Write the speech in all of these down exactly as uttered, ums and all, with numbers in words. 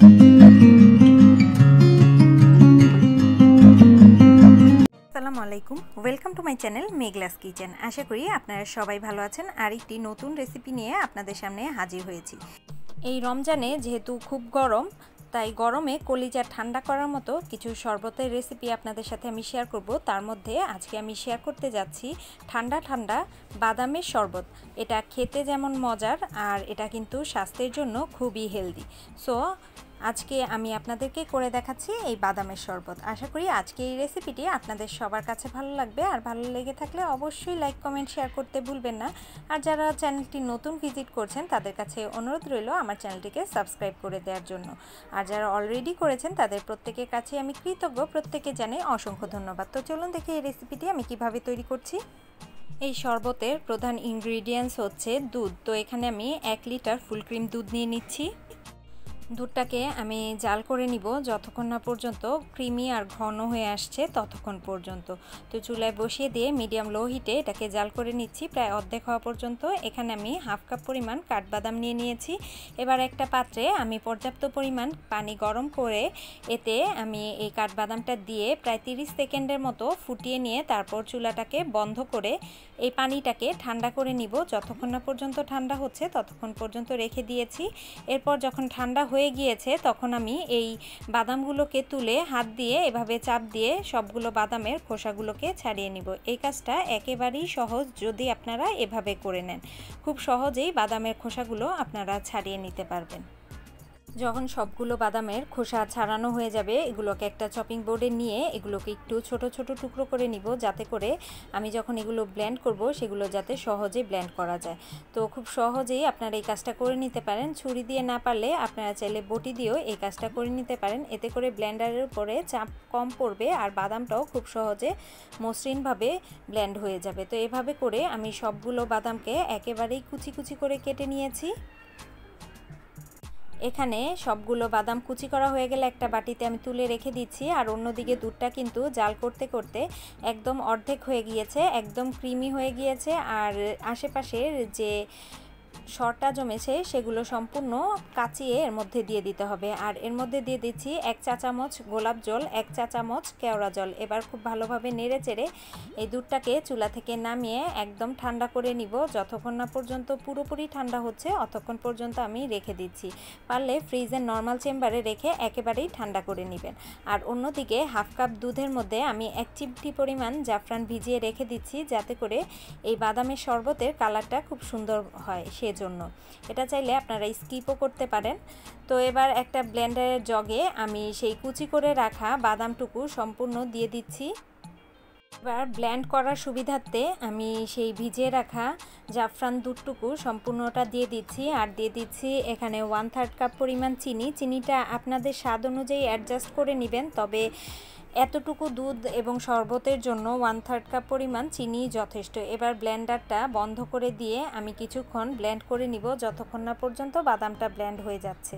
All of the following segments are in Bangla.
আসসালামু আলাইকুম, welcome to my channel Meghla's Kitchen. আশা করি আপনারা সবাই ভালো আছেন। আর একটি নতুন রেসিপি নিয়ে আপনাদের সামনে হাজির হয়েছি। এই রমজানে যেহেতু খুব গরম, তাই গরমে কলিজা ঠান্ডা করার মতো কিছু শরবতের রেসিপি আপনাদের সাথে আমি শেয়ার করব। তার মধ্যে আজকে আমি শেয়ার করতে যাচ্ছি ঠান্ডা ঠান্ডা বাদামের শরবত। এটা খেতে যেমন মজার, আর এটা কিন্তু স্বাস্থ্যের জন্য খুবই হেলদি। সো আজকে আমি আপনাদেরকে করে দেখাচ্ছি এই বাদামের শরবত। আশা করি আজকে এই রেসিপিটি আপনাদের সবার কাছে ভালো লাগবে। আর ভালো লেগে থাকলে অবশ্যই লাইক কমেন্ট শেয়ার করতে ভুলবেন না। আর যারা চ্যানেলটি নতুন ভিজিট করছেন তাদের কাছে অনুরোধ রইল আমার চ্যানেলটিকে সাবস্ক্রাইব করে দেওয়ার জন্য। আর যারা অলরেডি করেছেন তাদের প্রত্যেকের কাছে আমি কৃতজ্ঞ, প্রত্যেকে জানাই অসংখ্য ধন্যবাদ। তো চলুন দেখি এই রেসিপিটি আমি কিভাবে তৈরি করছি। এই শরবতের প্রধান ইনগ্রিডিয়েন্টস হচ্ছে দুধ। তো এখানে আমি এক লিটার ফুল ক্রিম দুধ নিয়ে নিচ্ছি। দুধটাকে আমি জাল করে নিব যতক্ষণ না পর্যন্ত ক্রিমি আর ঘন হয়ে আসছে ততক্ষণ পর্যন্ত। তো চুলায় বসিয়ে দিয়ে মিডিয়াম লো হিটে এটাকে জাল করে নিচ্ছি প্রায় অর্ধেক হওয়া পর্যন্ত। এখানে আমি হাফ কাপ পরিমাণ কাঠবাদাম নিয়ে নিয়েছি। এবার একটা পাত্রে আমি পর্যাপ্ত পরিমাণ পানি গরম করে এতে আমি এই কাঠবাদামটা দিয়ে প্রায় তিরিশ সেকেন্ডের মতো ফুটিয়ে নিয়ে তারপর চুলাটাকে বন্ধ করে এই পানিটাকে ঠান্ডা করে নিব। যতক্ষণ না পর্যন্ত ঠান্ডা হচ্ছে ততক্ষণ পর্যন্ত রেখে দিয়েছি। এরপর যখন ঠান্ডা হয়ে গিয়েছে তখন আমি এই বাদামগুলোকে তুলে হাত দিয়ে এভাবে চাপ দিয়ে সবগুলো বাদামের খোসাগুলোকে ছাড়িয়ে নিব। এই কাজটা একেবারেই সহজ যদি আপনারা এভাবে করে নেন। খুব সহজেই বাদামের খোসাগুলো আপনারা ছাড়িয়ে নিতে পারবেন। যখন সবগুলো বাদামের খোসা ছাড়ানো হয়ে যাবে এগুলোকে একটা চপিং বোর্ডে নিয়ে এগুলোকে একটু ছোট ছোট টুকরো করে নিব, যাতে করে আমি যখন এগুলো ব্লেন্ড করব সেগুলো যাতে সহজে ব্লেন্ড করা যায়। তো খুব সহজেই আপনারা এই কাজটা করে নিতে পারেন। ছুরি দিয়ে না পারলে আপনারা চাইলে বটি দিয়েও এই কাজটা করে নিতে পারেন। এতে করে ব্লেন্ডারের উপরে চাপ কম পড়বে আর বাদামটাও খুব সহজে মসৃণভাবে ব্লেন্ড হয়ে যাবে। তো এভাবে করে আমি সবগুলো বাদামকে একেবারেই কুচি কুচি করে কেটে নিয়েছি। এখানে সবগুলো বাদাম কুচি করা হয়ে গেলে একটা বাটিতে আমি তুলে রেখে দিচ্ছি। আর অন্যদিকে দুধটা কিন্তু জাল করতে করতে একদম অর্ধেক হয়ে গিয়েছে, একদম ক্রিমি হয়ে গিয়েছে। আর আশেপাশের যে সরটা জমেছে সেগুলো সম্পূর্ণ কাচিয়ে এর মধ্যে দিয়ে দিতে হবে। আর এর মধ্যে দিয়ে দিচ্ছি এক চা চামচ গোলাপ জল, এক চা চামচ কেওড়া জল। এবার খুব ভালোভাবে নেড়ে চেড়ে এই দুধটাকে চুলা থেকে নামিয়ে একদম ঠান্ডা করে নিব। যতক্ষণ না পর্যন্ত পুরোপুরি ঠান্ডা হচ্ছে অতক্ষণ পর্যন্ত আমি রেখে দিচ্ছি। পারলে ফ্রিজের নর্মাল চেম্বারে রেখে একেবারেই ঠান্ডা করে নেবেন। আর অন্যদিকে হাফ কাপ দুধের মধ্যে আমি এক চিমটি পরিমাণ জাফরান ভিজিয়ে রেখে দিচ্ছি, যাতে করে এই বাদামের শরবতের কালারটা খুব সুন্দর হয়। জন্য এটা চাইলে আপনারা স্কিপও করতে পারেন। তো এবার একটা ব্লেন্ডারের জগে আমি সেই কুচি করে রাখা বাদামটুকু সম্পূর্ণ দিয়ে দিচ্ছি। এবার ব্লেন্ড করার সুবিধার্থে আমি সেই ভিজিয়ে রাখা জাফরান দুধটুকু সম্পূর্ণটা দিয়ে দিচ্ছি। আর দিয়ে দিচ্ছি এখানে ওয়ান থার্ড কাপ পরিমাণ চিনি। চিনিটা আপনাদের স্বাদ অনুযায়ী অ্যাডজাস্ট করে নেবেন, তবে এতটুকু দুধ এবং শরবতের জন্য ওয়ান থার্ড কাপ পরিমাণ চিনি যথেষ্ট। এবার ব্লেন্ডারটা বন্ধ করে দিয়ে আমি কিছুক্ষণ ব্লেন্ড করে নিব যতক্ষণ না পর্যন্ত বাদামটা ব্লেন্ড হয়ে যাচ্ছে।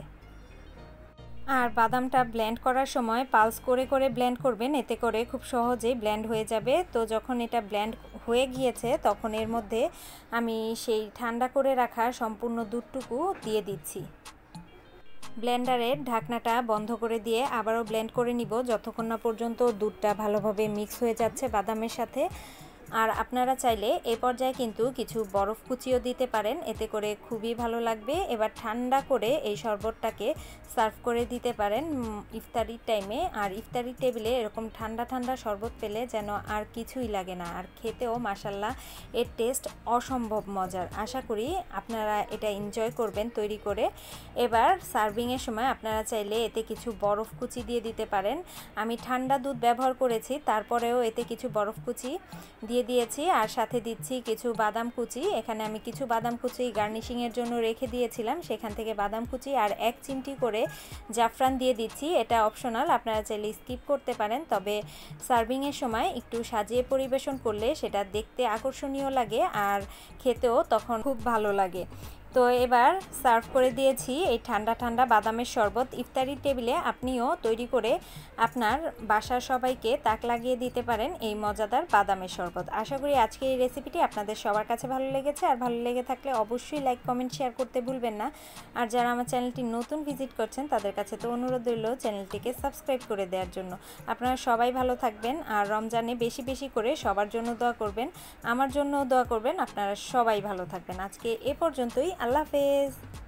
আর বাদামটা ব্লেন্ড করার সময় পালস করে করে ব্লেন্ড করবেন, এতে করে খুব সহজেই ব্লেন্ড হয়ে যাবে। তো যখন এটা ব্লেন্ড হয়ে গিয়েছে তখন এর মধ্যে আমি সেই ঠান্ডা করে রাখা সম্পূর্ণ দুধটুকু দিয়ে দিচ্ছি। ব্লেন্ডারের ঢাকনাটা বন্ধ করে দিয়ে আবারও ব্লেন্ড করে নিব যতক্ষণ না পর্যন্ত দুধটা ভালোভাবে মিক্স হয়ে যাচ্ছে বাদামের সাথে। আর আপনারা চাইলে এই পর্যায়ে কিন্তু কিছু বরফ কুচিও দিতে পারেন, এতে করে খুবই ভালো লাগবে। এবার ঠান্ডা করে এই শরবতটাকে সার্ভ করে দিতে পারেন ইফতারির টাইমে। আর ইফতারির টেবিলে এরকম ঠান্ডা ঠান্ডা শরবত পেলে যেন আর কিছুই লাগে না। আর খেতেও মাশাল্লাহ এর টেস্ট অসম্ভব মজার। আশা করি আপনারা এটা এনজয় করবেন তৈরি করে। এবার সার্ভিংয়ের সময় আপনারা চাইলে এতে কিছু বরফ কুচি দিয়ে দিতে পারেন। আমি ঠান্ডা দুধ ব্যবহার করেছি, তারপরেও এতে কিছু বরফ কুচি দিয়ে দিয়েছি। আর সাথে দিচ্ছি কিছু বাদাম কুচি। এখানে আমি কিছু বাদাম কুচি গার্নিশিংয়ের জন্য রেখে দিয়েছিলাম, সেখান থেকে বাদাম কুচি আর এক চিমটি করে জাফরান দিয়ে দিচ্ছি। এটা অপশনাল, আপনারা চাইলে স্কিপ করতে পারেন, তবে সার্ভিংয়ের সময় একটু সাজিয়ে পরিবেশন করলে সেটা দেখতে আকর্ষণীয় লাগে আর খেতেও তখন খুব ভালো লাগে। তো তো এবার সার্ভ করে দিয়েছি এই ঠান্ডা ঠান্ডা বাদামের শরবত। ইফতারির টেবিলে আপনিও তৈরি করে আপনার বাসার সবাইকে তাক লাগিয়ে দিতে পারেন এই মজাদার বাদামের শরবত। আশা করি আজকে এই রেসিপিটি আপনাদের সবার কাছে ভালো লেগেছে, আর ভালো লেগে থাকলে অবশ্যই লাইক কমেন্ট শেয়ার করতে ভুলবেন না। আর যারা আমার চ্যানেলটি নতুন ভিজিট করছেন তাদের কাছে তো অনুরোধ রইল চ্যানেলটিকে সাবস্ক্রাইব করে দেওয়ার জন্য। আপনারা সবাই ভালো থাকবেন, আর রমজানে বেশি বেশি করে সবার জন্য দোয়া করবেন, আমার জন্যও দোয়া করবেন। আপনারা সবাই ভালো থাকবেন। আজকে এ পর্যন্তই, আল্লাহ হাফেজ।